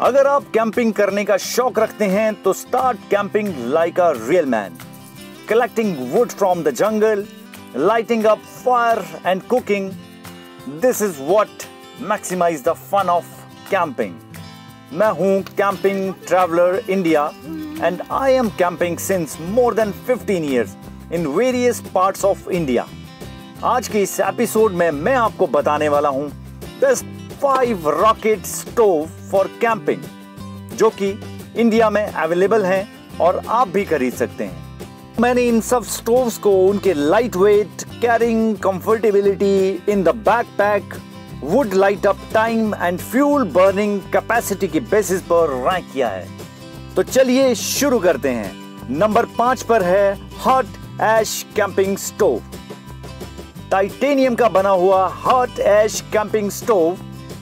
अगर आप कैंपिंग करने का शौक रखते हैं तो start camping like a real man, collecting wood from the jungle, lighting up fire and cooking. This is what maximize the fun of camping. मैं हूं camping traveller India and I am camping since more than 15 years in various parts of India. आज के इस episode में मैं आपको बताने वाला हूं best 5 rocket stove for camping, जो कि इंडिया में अवेलेबल हैं और आप भी खरीद सकते हैं. मैंने इन सब स्टोव्स को उनके light weight, carrying comfortability in the backpack, wood light up time and fuel burning capacity के बेसिस पर रैंक किया है. तो चलिए शुरू करते हैं. नंबर 5 पर है hot ash camping stove. Titanium का बना हुआ hot ash camping stove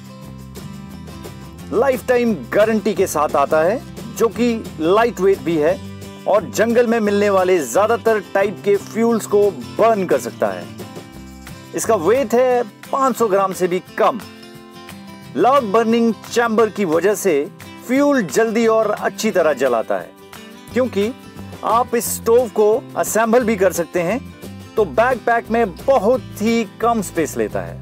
life time guarantee के साथ आता है, जो कि लाइट वेट भी है और जंगल में मिलने वाले ज्यादातर टाइप के फ्यूल्स को बर्न कर सकता है. इसका वेट है 500 ग्राम से भी कम. लॉग बर्निंग चैम्बर की वजह से फ्यूल जल्दी और अच्छी तरह जलाता है. क्योंकि आप इस स्टोव को असेंबल भी कर सकते हैं, तो बैकपैक में बहुत ही कम स्पेस लेता है.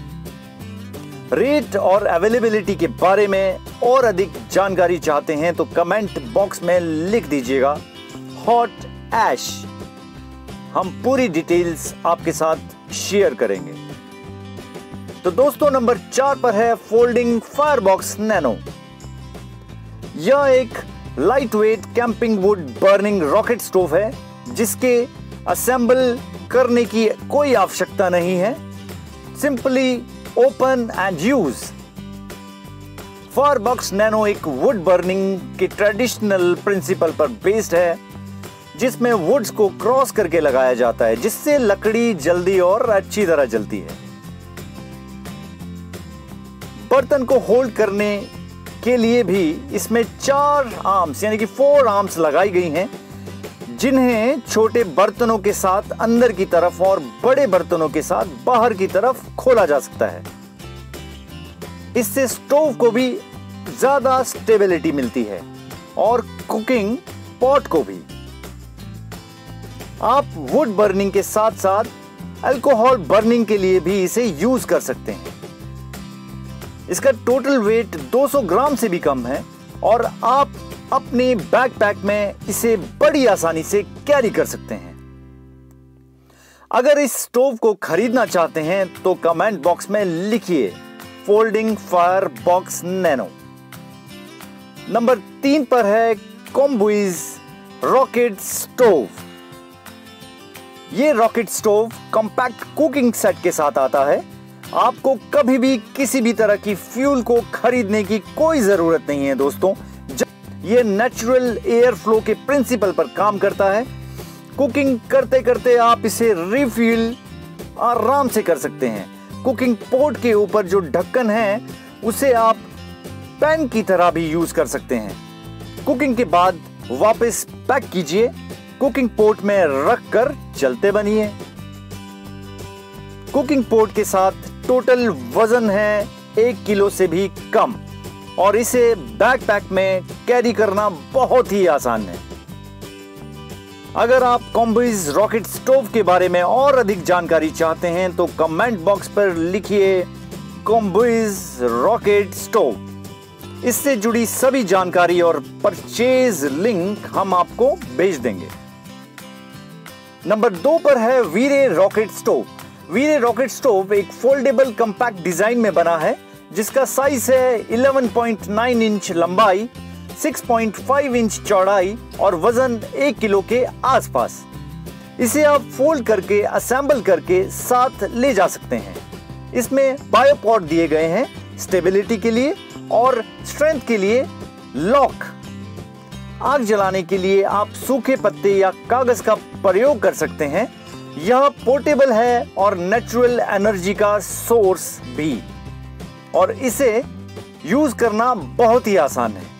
रेट और अवेलेबिलिटी के बारे में और अधिक जानकारी चाहते हैं तो कमेंट बॉक्स में लिख दीजिएगा हॉट ऐश. हम पूरी डिटेल्स आपके साथ शेयर करेंगे. तो दोस्तों, नंबर 4 पर है फोल्डिंग फायरबॉक्स नैनो. यह एक light weight camping wood burning rocket stove है, जिसके असेंबल करने की कोई आवश्यकता नहीं है. Simply open and use. Firebox nano एक वुड बर्निंग के ट्रेडिशनल प्रिंसिपल पर बेस्ड है, जिसमें वुड्स को क्रॉस करके लगाया जाता है, जिससे लकड़ी जल्दी और अच्छी तरह जलती है. बर्तन को होल्ड करने के लिए भी इसमें 4 आर्म्स यानी कि 4 आर्म्स लगाई गई हैं, जिन्हें छोटे बर्तनों के साथ अंदर की तरफ और बड़े बर्तनों के साथ बाहर की तरफ खोला जा सकता है. इससे स्टोव को भी ज्यादा स्टेबिलिटी मिलती है और कुकिंग पॉट को भी. आप वुड बर्निंग के साथ साथ अल्कोहल बर्निंग के लिए भी इसे यूज कर सकते हैं. इसका टोटल वेट 200 ग्राम से भी कम है और आप अपने बैकपैक में इसे बड़ी आसानी से कैरी कर सकते हैं. अगर इस स्टोव को खरीदना चाहते हैं तो कमेंट बॉक्स में लिखिए folding fire box nano. Number 3 पर है कॉम्बुइज रॉकेट स्टोव. ये rocket stove compact cooking set के साथ आता है. आपको कभी भी किसी भी तरह की फ्यूल को खरीदने की कोई जरूरत नहीं है दोस्तों. ये नेचुरल एयर फ्लो के प्रिंसिपल पर काम करता है. कुकिंग करते करते आप इसे रिफिल आराम से कर सकते हैं. कुकिंग पॉट के ऊपर जो ढक्कन है उसे आप पैन की तरह भी यूज कर सकते हैं. कुकिंग के बाद वापस पैक कीजिए, कुकिंग पॉट में रखकर चलते बनिए. कुकिंग पॉट के साथ टोटल वजन है 1 किलो से भी कम और इसे बैकपैक में कैरी करना बहुत ही आसान है. अगर आप कॉम्बुइज रॉकेट स्टोव के बारे में और अधिक जानकारी चाहते हैं तो कमेंट बॉक्स पर लिखिए कॉम्बुइज रॉकेट स्टोव. इससे जुड़ी सभी जानकारी और परचेज लिंक हम आपको भेज देंगे. नंबर 2 पर है Vire rocket stove. Vire rocket stove एक फोल्डेबल कंपैक्ट डिजाइन में बना है, जिसका साइज है 11.9 इंच लंबाई, 6.5 इंच चौड़ाई और वजन 1 किलो के आसपास. इसे आप फोल्ड करके असेंबल करके साथ ले जा सकते हैं. इसमें बायोपॉड दिए गए हैं स्टेबिलिटी के लिए और स्ट्रेंथ के लिए लॉक. आग जलाने के लिए आप सूखे पत्ते या कागज का प्रयोग कर सकते हैं. यह पोर्टेबल है और नेचुरल एनर्जी का सोर्स भी, और इसे यूज करना बहुत ही आसान है.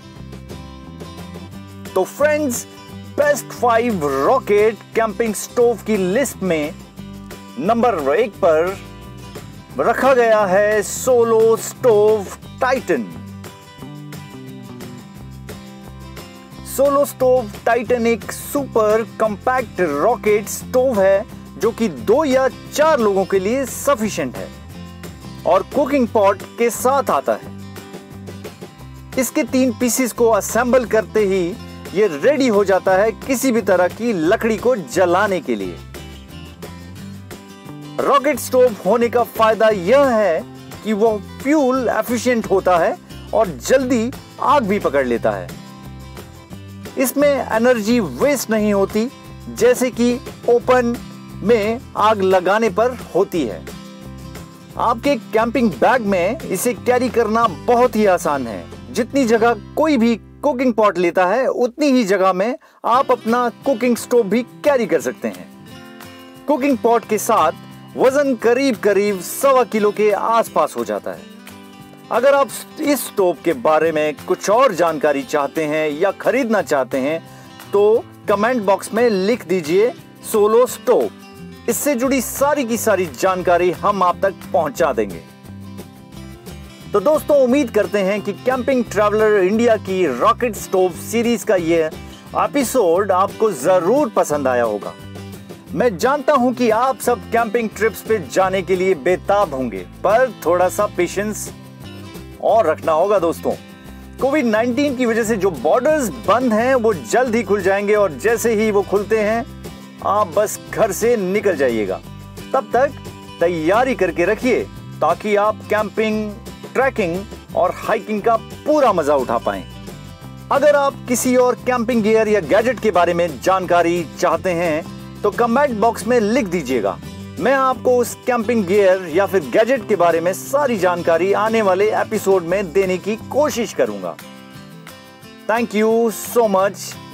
तो friends, best 5 rocket camping stove की लिस्ट में नंबर 1 पर रखा गया है solo stove titan. Solo stove titanic super compact rocket stove है जो कि 2 या 4 लोगों के लिए सफिशिएंट है और कुकिंग पॉट के साथ आता है। इसके 3 पीसेस को असेंबल करते ही ये रेडी हो जाता है किसी भी तरह की लकड़ी को जलाने के लिए। रॉकेट स्टोव होने का फायदा यह है कि वह फ्यूल एफिशिएंट होता है और जल्दी आग भी पकड़ लेता है। इसमें एनर्जी वेस्ट नहीं होती जैसे कि ओपन में आग लगाने पर होती है। आपके कैंपिंग बैग में इसे कैरी करना बहुत ही आसान है। जितनी जगह कोई भी कुकिंग पॉट लेता है उतनी ही जगह में आप अपना कुकिंग स्टोव भी कैरी कर सकते हैं। कुकिंग पॉट के साथ वजन करीब 1.25 किलो के आसपास हो जाता है। अगर आप इस स्टोव के बारे में कुछ और जानकारी चाहते हैं या खरीदना चाहते हैं तो कमेंट बॉक्स में लिख दीजिए सोलो स्टोव। इससे जुड़ी सारी की सारी जानकारी हम आप तक पहुंचा देंगे। तो दोस्तों, उम्मीद करते हैं कि कैंपिंग ट्रैवलर इंडिया की रॉकेट स्टोव सीरीज का ये एपिसोड आपको जरूर पसंद आया होगा। मैं जानता हूं कि आप सब कैंपिंग ट्रिप्स पे जाने के लिए बेताब होंगे, पर थोड़ा सा पेशेंस और रखना होगा दोस्तों। कोविड-19 की वजह से जो बॉर्डर्स बंद हैं वो जल्द ही खुल जाएंगे और जैसे ही वो खुलते हैं आप बस घर से निकल जाइएगा। तब तक तैयारी करके रखिए ताकि आप कैंपिंग, ट्रैकिंग और हाइकिंग का पूरा मजा उठा पाएं। अगर आप किसी और कैंपिंग गियर या गैजेट के बारे में जानकारी चाहते हैं तो कमेंट बॉक्स में लिख दीजिएगा। मैं आपको उस कैंपिंग गियर या फिर गैजेट के बारे में सारी जानकारी आने वाले एपिसोड में देने की कोशिश करूंगा। Thank you so much.